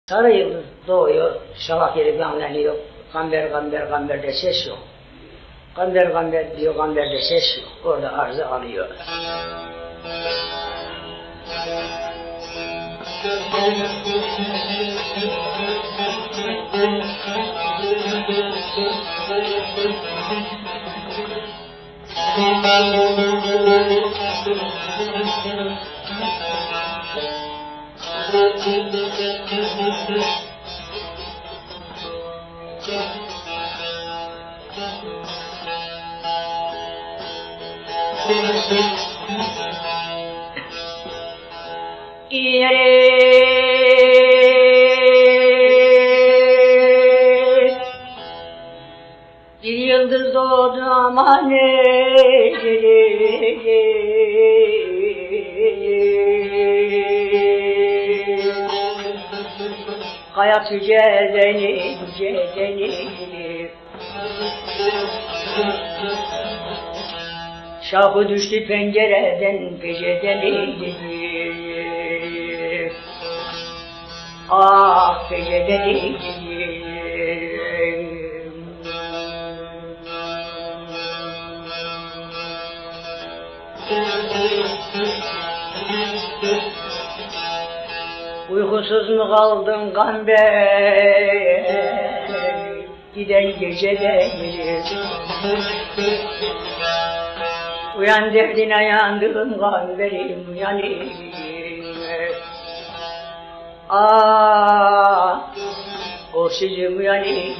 Sarı yıldız doğuyor, şafak yeri gamleniyor. Gamber gamber gamberde ses yok. Gamber gamber diyor, gamberde ses yok. Orada arzı alıyor. Bir yıldız doğdu aman hayat yücelenir, yücelenir. Şahı düştü pencereden, gecedenir. Ah gecedenir. Uykusuz mu kaldın gamber, giden gecede gelir. Uyan derdine yandım gamberim, uyanayım. Ah, o sizin uyanayım.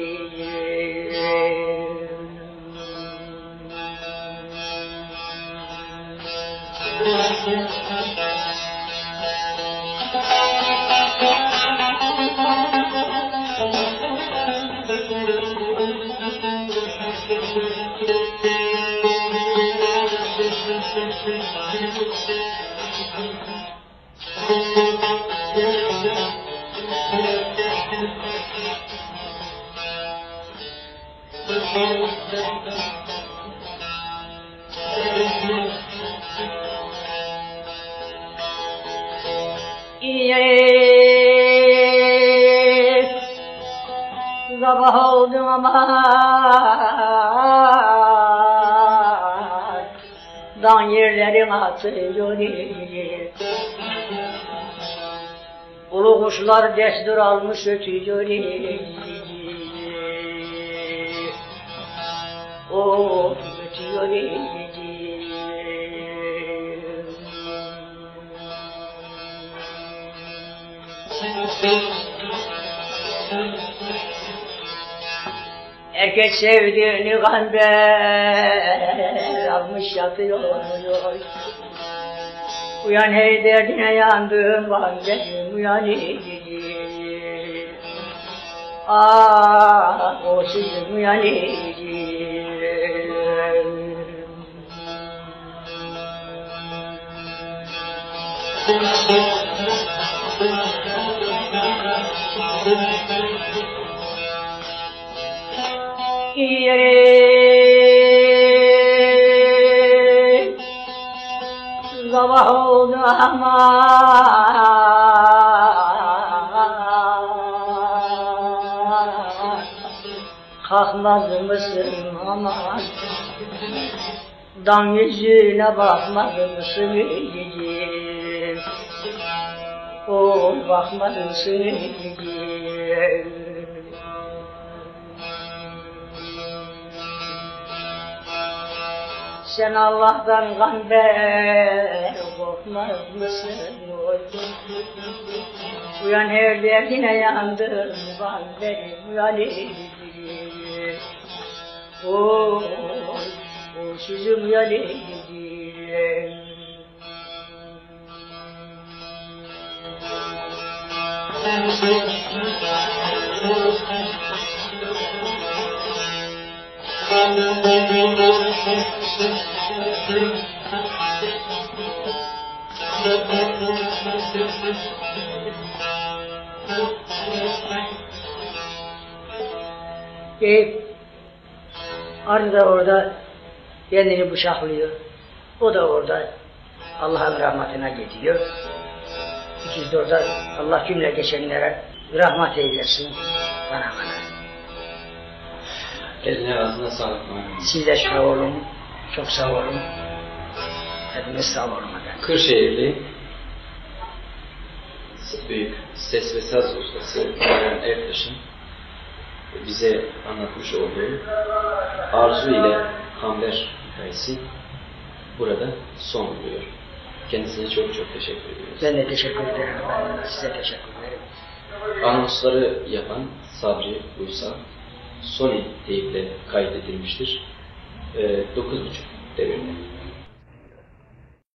Sabah oldu ama dan yerlerin atıyor. Ulu kuşlar destur almış ötüyor. O ötüyor. Erkek sevdiğini gamber almış yatıyor. Uyan hey derdine yandım gamberim, uyan ey. Ah o sizin uyan ey. Sabah oldu ama kalkmaz mısın aman, dam yüzüne bakmaz mısın yiyeceğim, o bakmaz mısın yiyeceğim. Sen Allah'tan gamber korkmaz mısın? Uyan her derdine yandım gamberim, uyan ey. O sizin uyan ey. Arı da orada kendini bıçaklıyor. O da orada Allah'ın rahmetine gidiyor. İkiz de orada Allah cümle geçenlere rahmet eylesin bana kadar. Eline ağzına sağlık. Siz de sağ olun, çok sağ olun. Hepiniz sağ olun efendim. Kırşehirli büyük ses ve saz ustası Eren Ertaş'ın bize anlatmış olduğu Arzu ile Kamber hikayesi burada son buluyor. Kendisine çok çok teşekkür ediyoruz. Ben de teşekkür ederim. Size teşekkür ederim. Anonsları yapan Sabri Uysal, Sony teyiple kaydedilmiştir. 9.5 devirde.